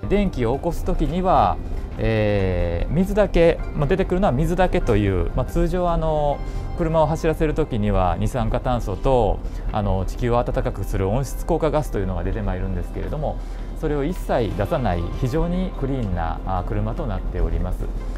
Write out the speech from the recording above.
電気を起こす時には、水だけ、出てくるのは水だけという、通常車を走らせる時には二酸化炭素と地球を暖かくする温室効果ガスというのが出てまいるんですけれども、それを一切出さない非常にクリーンな車となっております。